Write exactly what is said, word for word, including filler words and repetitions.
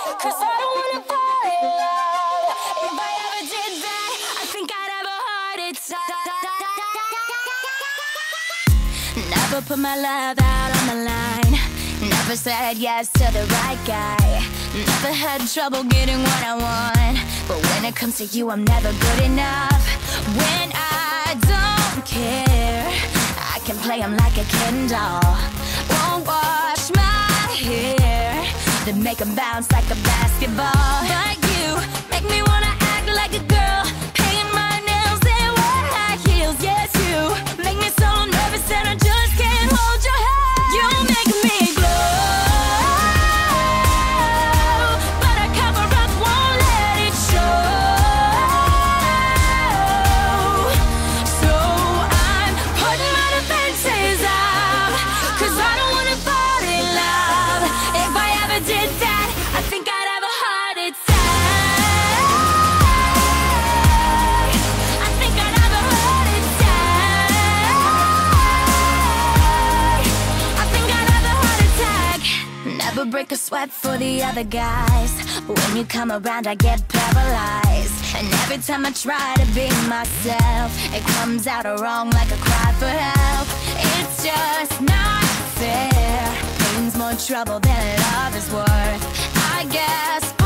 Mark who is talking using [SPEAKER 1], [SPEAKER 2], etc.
[SPEAKER 1] 'cause I don't wanna fall in love. If I ever did that, I think I'd have a heart attack. Never put my love out on the line. Never said yes to the right guy. Never had trouble getting what I want. But when it comes to you, I'm never good enough. When I don't care, I can play him like a Ken doll. Won't wash my hair, then make him bounce like a basketball. But you make me wanna act like a girl, paint my nails and wear high heels. Yes, you make me so nervous that I just can't hold your hand. You make me glow, but I cover up, won't let it show. So I'm putting my defenses up, 'cause I don't wanna fall in love. If I ever did that, I think I'd have a heart attack. I think I'd have a heart attack. I think I'd have a heart attack. Never break a sweat for the other guys. When you come around, I get paralyzed. And every time I try to be myself, it comes out wrong like a cry for help. It's just not fair. Pain's more trouble than love is worth. I guess